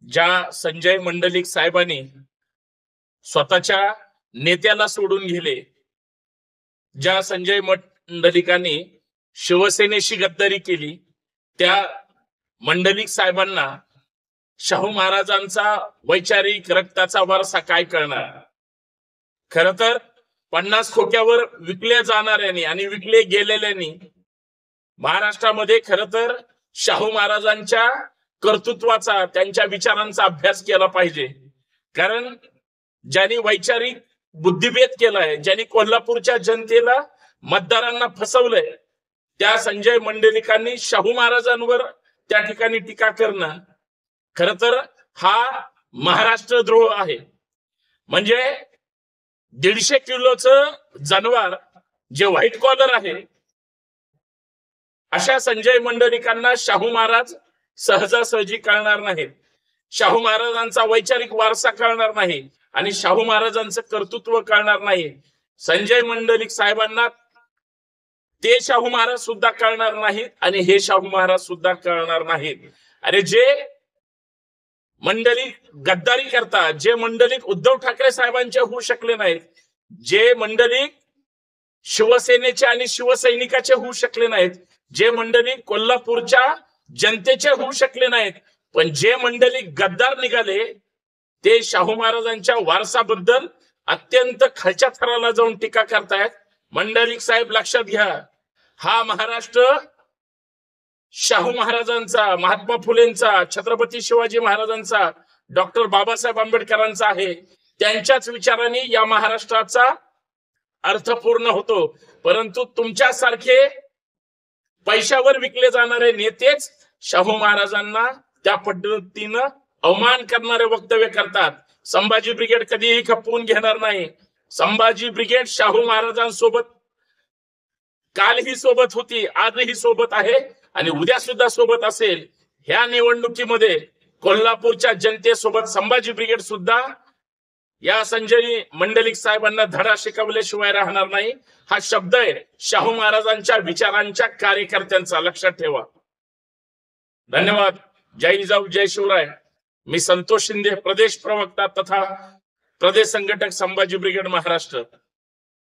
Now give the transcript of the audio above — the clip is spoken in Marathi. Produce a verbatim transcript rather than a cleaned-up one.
ज्या संजय मंडलिक साहेबांनी स्वतःच्या नेत्याला सोडून गेले, ज्या संजय मंडलिकांनी शिवसेनेशी गद्दारी केली, त्या मंडलिक साहेबांना शाहू महाराजांचा वैचारिक रक्ताचा वारसा काय कळणार? खर तर पन्नास खोक्यावर विकल्या जाणाऱ्यांनी आणि विकले गेलेल्यांनी महाराष्ट्रामध्ये खर तर शाहू महाराजांच्या कर्तृत्वाचा, त्यांच्या विचारांचा अभ्यास केला पाहिजे. कारण ज्यांनी वैचारिक बुद्धिभेद केलाय, ज्यांनी कोल्हापूरच्या जनतेला, मतदारांना फसवलंय, त्या संजय मंडलिकांनी शाहू महाराजांवर त्या ठिकाणी टीका करणं खर तर हा महाराष्ट्रद्रोह आहे. म्हणजे दीडशे किलोचं जनावर जे व्हाईट कॉलर आहे, अशा संजय मंडलिकांना शाहू महाराज सहजासहजी कळणार नाहीत. शाहू महाराजांचा वैचारिक वारसा कळणार नाही आणि शाहू महाराजांचं कर्तृत्व कळणार नाही. संजय मंडलिक साहेबांना ते शाहू महाराज सुद्धा कळणार नाहीत आणि हे शाहू महाराज सुद्धा कळणार नाहीत. अरे जे मंडलिक गद्दारी करतात, जे मंडलिक उद्धव ठाकरे साहेबांचे होऊ शकले नाहीत, जे मंडलिक शिवसेनेचे आणि शिवसैनिकाचे होऊ शकले नाहीत, जे मंडलिक कोल्हापूरच्या जनतेचे होऊ शकले नाहीत, पण जे मंडलिक गद्दार निघाले ते शाहू महाराजांच्या वारसाबद्दल अत्यंत खालच्या थराला जाऊन टीका करतायत. मंडलिक साहेब लक्षात घ्या, हा महाराष्ट्र शाहू महाराजांचा, महात्मा फुलेंचा, छत्रपती शिवाजी महाराजांचा, डॉक्टर बाबासाहेब आंबेडकरांचा आहे. त्यांच्याच विचारांनी या महाराष्ट्राचा अर्थपूर्ण होतो. परंतु तुमच्यासारखे पैशावर विकले जाणारे नेतेच शाहू महाराजांना त्या पद्धतीनं अवमान करणारे वक्तव्य करतात. संभाजी ब्रिगेड कधीही खपवून घेणार नाही. संभाजी ब्रिगेड शाहू महाराजांसोबत कालही सोबत होती, आजही सोबत आहे आणि उद्या सुद्धा सोबत असेल. ह्या निवडणुकीमध्ये कोल्हापूरच्या जनतेसोबत संभाजी ब्रिगेड सुद्धा या संजय मंडलिक साहेबांना धडा शिकवल्याशिवाय राहणार नाही. हा शब्द आहे शाहू महाराजांच्या विचारांच्या कार्यकर्त्यांचा, लक्षात ठेवा. धन्यवाद. जय जिजाऊ, जय शिवराय. मी संतोष शिंदे, प्रदेश प्रवक्ता तथा प्रदेश संघटक, संभाजी ब्रिगेड महाराष्ट्र.